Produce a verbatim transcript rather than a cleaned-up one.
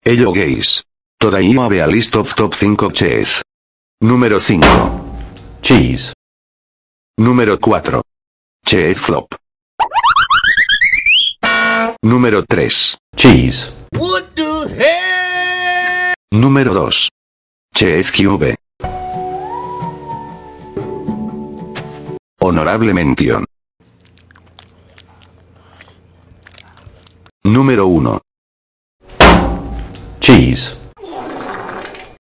Hello guys. Today I have a list of top cinco chef. Número cinco. Cheese. Número cuatro. Chef flop. Número tres. Cheese. What the hell? Número dos. Chef Cube. Honorable mención. Número uno. Cheese.